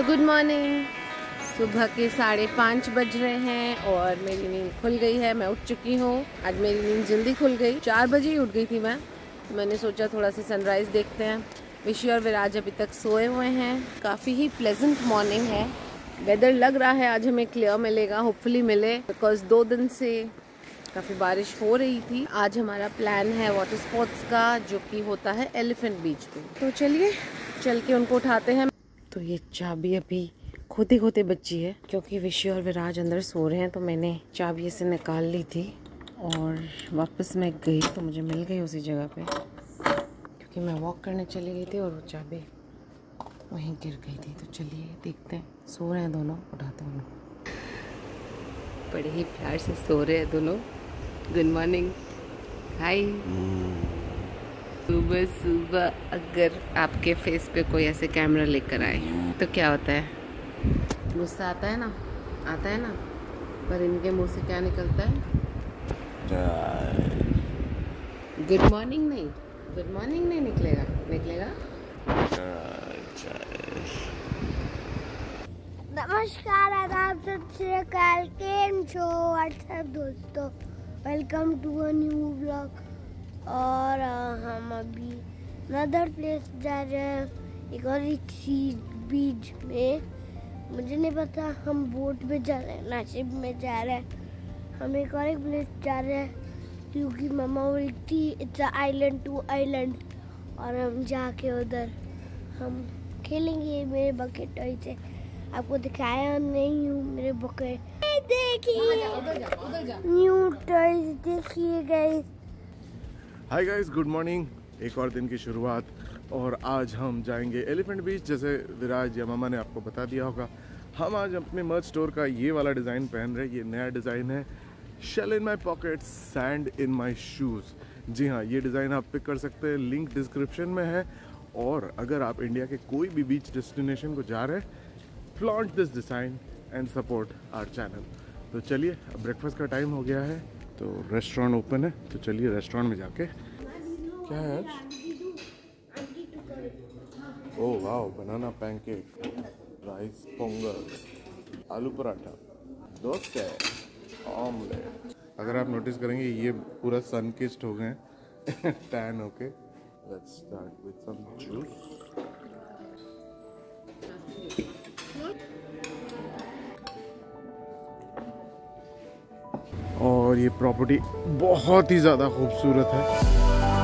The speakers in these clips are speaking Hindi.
तो गुड मॉर्निंग। सुबह के 5:30 बज रहे हैं और मेरी नींद खुल गई है। मैं उठ चुकी हूँ। आज मेरी नींद जल्दी खुल गई, 4 बजे ही उठ गई थी मैं। मैंने सोचा थोड़ा सा सनराइज़ देखते हैं। विशी और विराज अभी तक सोए हुए हैं। काफ़ी ही प्लेजेंट मॉर्निंग है। वेदर लग रहा है आज हमें क्लियर मिलेगा, होपफुली मिले, बिकॉज 2 दिन से काफ़ी बारिश हो रही थी। आज हमारा प्लान है वाटर स्पोर्ट्स का, जो कि होता है एलिफेंट बीच पे। तो चलिए चल के उनको उठाते हैं। तो ये चाबी अभी खोते खोते बच्ची है, क्योंकि विशी और विराज अंदर सो रहे हैं तो मैंने चाबी ऐसे निकाल ली थी और वापस मैं गई तो मुझे मिल गई उसी जगह पे, क्योंकि मैं वॉक करने चली गई थी और वो चाबी वहीं गिर गई थी। तो चलिए देखते हैं, सो रहे हैं दोनों, उठाते हैं उनको। बड़े ही प्यार से सो रहे हैं दोनों। Good morning, hi. सुबह सुबह अगर आपके फेस पे कोई ऐसे कैमरा लेकर आए तो क्या होता है? गुस्सा आता है ना, आता है ना, पर इनके मुंह से क्या निकलता है? गुड मॉर्निंग नहीं, गुड मॉर्निंग नहीं निकलेगा, निकलेगा नमस्कार, आदाब, सत श्री अकाल, केम छो व्हाट्सएप दोस्तों, welcome to a new vlog. और हम अभी नदर प्लेस जा रहे हैं, एक और बीच में। मुझे नहीं पता हम बोट में जा रहे हैं ना शिप में जा रहे हैं। हम एक और प्लेस जा रहे हैं क्योंकि मम्मा बोलती इट्स आइलैंड टू आइलैंड, और हम जाके उधर हम खेलेंगे मेरे बकेट टॉय से। आपको दिखाया नहीं हूँ मेरे बकेट, देखिए न्यू टॉयज, देखिए guys. Hi guys, good morning. एक और दिन की शुरुआत, और आज हम जाएंगे एलिफेंट बीच। जैसे विराज या मामा ने आपको बता दिया होगा, हम आज अपने मर्च स्टोर का ये वाला डिज़ाइन पहन रहे हैं। ये नया डिज़ाइन है, shell in my pocket sand in my shoes. जी हाँ, ये डिज़ाइन आप पिक कर सकते हैं, लिंक डिस्क्रिप्शन में है। और अगर आप इंडिया के कोई भी बीच डेस्टिनेशन को जा रहे हैं, flaunt this design and support our channel. तो चलिए, अब ब्रेकफास्ट का टाइम हो गया है, तो रेस्टोरेंट ओपन है, तो चलिए रेस्टोरेंट में जाके। क्या है आज? ओह वाह, बनाना पैनकेक, राइस पोंगल, आलू पराठा, डोसा, ऑमलेट। अगर आप नोटिस करेंगे ये पूरा सन किस्ड हो गए टैन होके। Let's start with some juice. और ये प्रॉपर्टी बहुत ही ज़्यादा खूबसूरत है।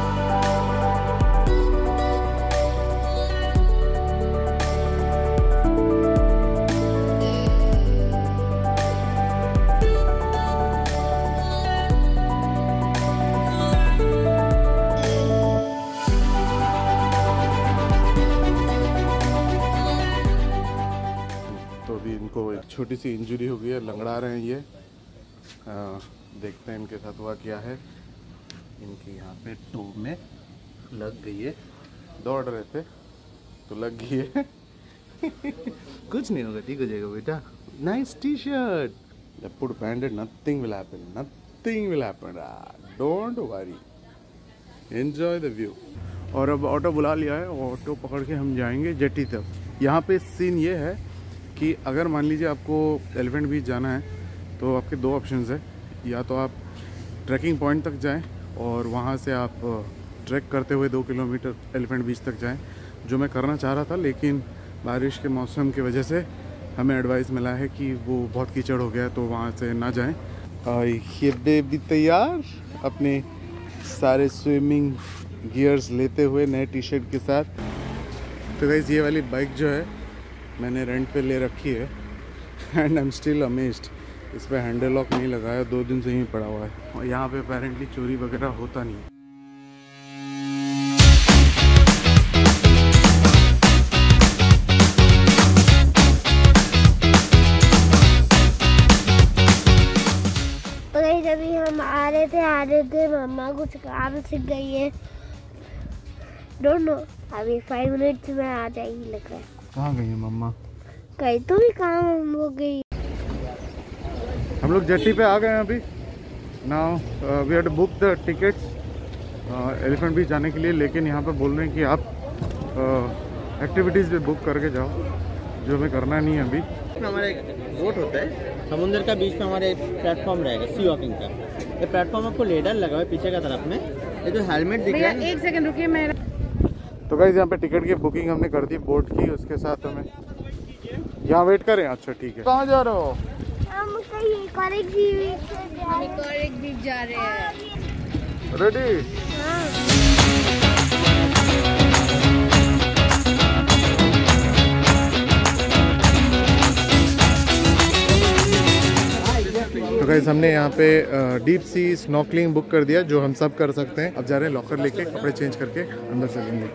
तो अभी इनको एक छोटी सी इंजरी हो गई है, लंगड़ा रहे हैं ये। देखते हैं इनके साथ हुआ क्या है। इनके यहाँ पे टो में लग गई है, दौड़ रहे थे तो लग गई है। कुछ नहीं होगा, ठीक हो जाएगा बेटा। Nice T shirt, put painted, nothing will happen, nothing will happen, don't worry, enjoy the view. और अब ऑटो बुला लिया है, ऑटो पकड़ के हम जाएंगे जेटी तक। यहाँ पे सीन ये है कि अगर मान लीजिए आपको एलिफेंट बीच जाना है तो आपके 2 ऑप्शंस है। या तो आप ट्रैकिंग पॉइंट तक जाएं और वहाँ से आप ट्रैक करते हुए 2 किलोमीटर एलिफेंट बीच तक जाएं, जो मैं करना चाह रहा था, लेकिन बारिश के मौसम की वजह से हमें एडवाइस मिला है कि वो बहुत कीचड़ हो गया है, तो वहाँ से ना जाएं। ये बेबी तैयार अपने सारे स्विमिंग गियर्स लेते हुए, नए टी शर्ट के साथ। तो गाइस, ये वाली बाइक जो है मैंने रेंट पे ले रखी है, and I am still amazed. इस पर हैंडल लॉक नहीं लगाया, 2 दिन से ही पड़ा हुआ है। और यहाँ पे अपेरेंटली चोरी वगैरह होता नहीं है। तो अभी हम आ रहे थे, मम्मा कुछ काम सीख गई है, डोंट नो, अभी 5 मिनट्स में आ जाएगी लग रहा है। कहाँ गई है मम्मा? कहीं तो भी काम हो गई। हम लोग जेटी पे आ गए हैं अभी। Now we have to book the tickets elephant beach जाने के लिए, लेकिन यहाँ पे बोल रहे हैं कि आप एक्टिविटीज़ भी बुक करके जाओ, जो हमें करना नहीं है अभी। हमारा एक बोट होता है समुद्र का बीच में, हमारे प्लेटफॉर्म रहेगा सी वॉकिंग का। ये प्लेटफॉर्म आपको लेडर लगा हुआ है पीछे का तरफ में। ये जो हेलमेट दिख रहा है, एक सेकंड रुकिए मैं। तो गाइस यहाँ पे टिकट की बुकिंग हमने कर दी बोट की, उसके साथ हमें यहाँ वेट करें। अच्छा ठीक है। कहाँ जा रहे हो? हम कहीं कोरिक बीच जा रहे हैं। रेडी? तो गाइस हमने यहाँ पे डीप सी स्नॉर्कलिंग बुक कर दिया, जो हम सब कर सकते हैं। अब जा रहे हैं लॉकर लेके, कपड़े चेंज करके अंदर चलेंगे।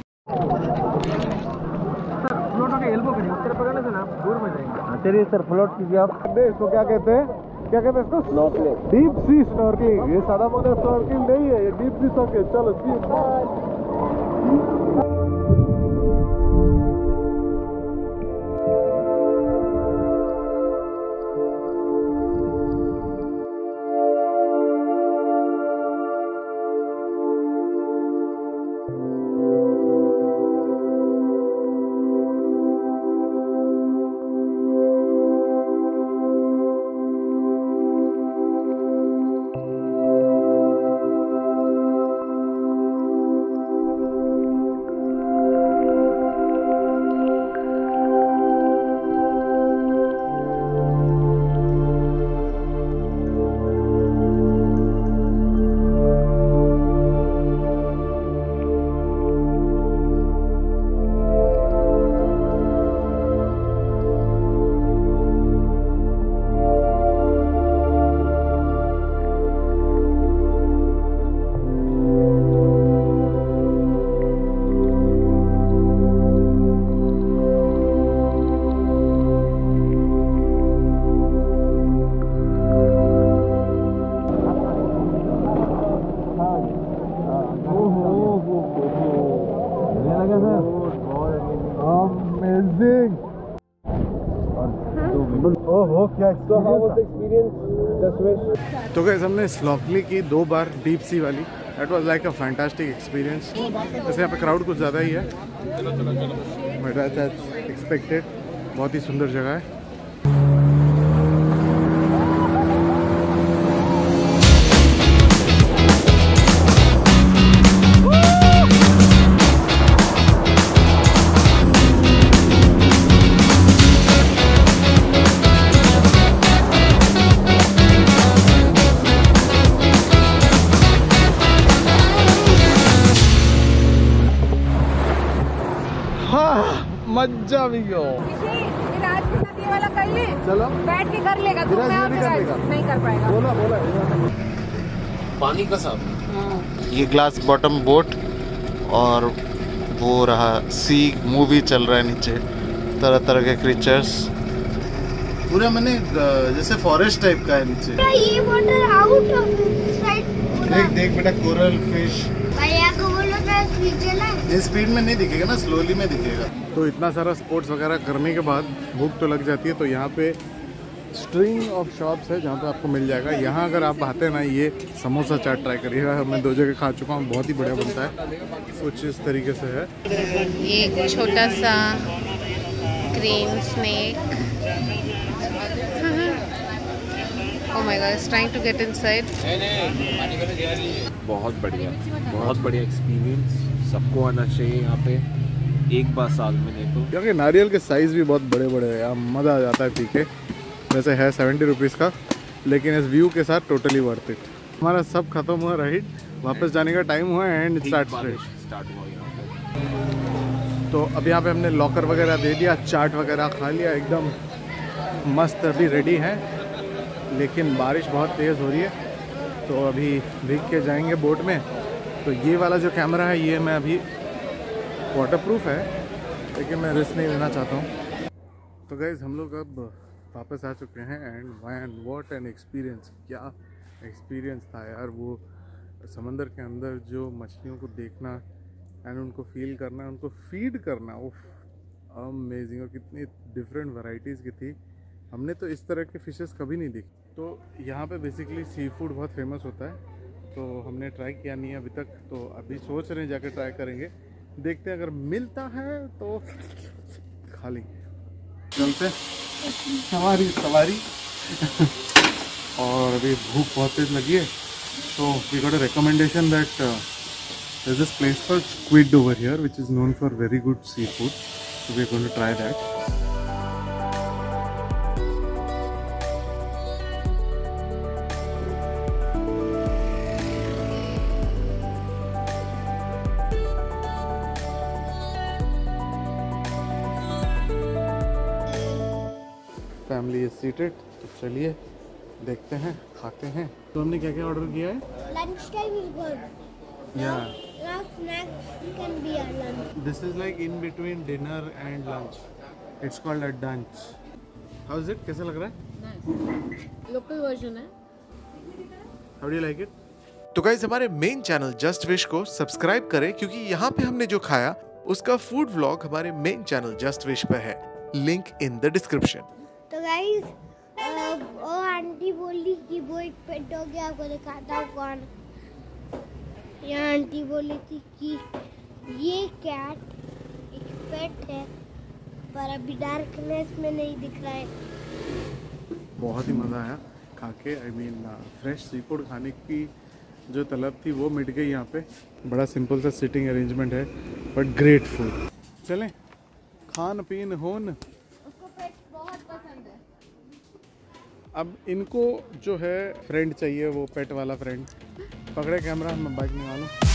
चलिए सर फ्लोट कीजिए आप। इसको क्या कहते हैं? क्या कहते हैं इसको? स्नॉर्कलिंग। Deep sea snorkelling. ये सादा मोटा स्नॉर्कलिंग नहीं है, ये डीप सी स्नॉर्कलिंग। चलो सी। तो गाइस हमने स्नॉर्कलिंग की 2 बार, डीप सी वाली। That was like a fantastic experience. वैसे यहाँ पे क्राउड कुछ ज़्यादा ही है, बट एज एक्सपेक्टेड बहुत ही सुंदर जगह है। मजा भी गयो। वाला कर ले, चलो बैठ के कर लेगा। तो नहीं कर पाएगा। बोला पानी का साफ। ये ग्लास बॉटम बोट, और वो रहा सी मूवी चल रहा है नीचे, तरह तरह के क्रीचर्स। पूरा मैंने जैसे फॉरेस्ट टाइप का है नीचे। ये वाटर आउट ऑफ साइड। देख देख बेटा, कोरल फिश। भैया को बोलो ये स्पीड में नहीं दिखेगा ना, स्लोली में दिखेगा। तो इतना सारा स्पोर्ट्स वगैरह करने के बाद भूख तो लग जाती है, तो यहाँ पे स्ट्रिंग ऑफ शॉप्स है जहाँ पे आपको मिल जाएगा। यहाँ अगर आप आते हैं ना, ये समोसा चाट ट्राई करिएगा। मैं 2 जगह खा चुका हूँ, बहुत ही बढ़िया बनता है। कुछ इस तरीके से है। ये एक छोटा सा green snake. Oh my God, it's trying to get inside. बहुत बढ़िया एक्सपीरियंस। सबको आना चाहिए यहाँ पे एक बार साल में। देखो क्योंकि नारियल के साइज़ भी बहुत बड़े बड़े हैं, यहाँ मज़ा आ जाता है पी के। वैसे है 70 रुपीज़ का, लेकिन इस व्यू के साथ टोटली वर्थ इट। हमारा सब खत्म हुआ राइड, वापस जाने का टाइम हुआ एंड स्टार्ट हुआ यहाँ पे। तो अब यहाँ पे हमने लॉकर वगैरह दे दिया, चाट वगैरह खा लिया, एकदम मस्त अभी रेडी हैं। लेकिन बारिश बहुत तेज़ हो रही है, तो अभी भीग के जाएंगे बोट में। तो ये वाला जो कैमरा है, ये मैं अभी वाटरप्रूफ है, लेकिन मैं रिस्क नहीं लेना चाहता हूँ। तो गाइज़ हम लोग अब वापस आ चुके हैं एंड व्हाट एन एक्सपीरियंस। क्या एक्सपीरियंस था यार, वो समंदर के अंदर जो मछलियों को देखना एंड उनको फील करना, उनको फीड करना, वो अमेजिंग। और कितनी डिफरेंट वैरायटीज़ की थी। हमने तो इस तरह के फिशेस कभी नहीं देखी। तो यहाँ पे बेसिकली सी फूड बहुत फेमस होता है, तो हमने ट्राई किया नहीं है अभी तक। तो अभी सोच रहे हैं जाकर ट्राई करेंगे, देखते हैं अगर मिलता है तो खा लेंगे। चलते हमारी सवारी। और अभी भूख बहुत तेज लगी है, तो we got a recommendation that there's this place called Squid over here which is known for very good seafood, so we're going to try that. Family is seated, तो चलिए देखते हैं, खाते हैं। तो हमने क्या क्या ऑर्डर किया है? Lunch time is good. Yeah. Now snacks can be a lunch. This is like in between dinner and lunch. It's called a dunch. How is it? कैसा लग रहा है? लोकल वर्जन है। How do you like it? तो गाइस हमारे मेन चैनल जस्ट विश को सब्सक्राइब करें, क्योंकि यहाँ पे हमने जो खाया उसका फूड व्लॉग हमारे मेन चैनल जस्ट विश पे है, लिंक इन द डिस्क्रिप्शन। तो गाइस वो आंटी बोली कि वो एक पेट हो गया, आपको दिखाता हूँ कौन। यहाँ आंटी बोली थी कि ये कैट एक पेट है, पर अभी डार्कनेस में नहीं दिख रहा है। बहुत ही मज़ा आया खा के। I mean fresh seafood खाने की जो तलब थी वो मिट गई यहाँ पे। बड़ा सिंपल सा सिटिंग अरेंजमेंट है, बट ग्रेट फूड। चलें खान पीन होन। उसको पेट बहुत पसंद है। अब इनको जो है फ्रेंड चाहिए, वो पेट वाला फ्रेंड। पकड़े कैमरा, मैं बाइक निकालूं।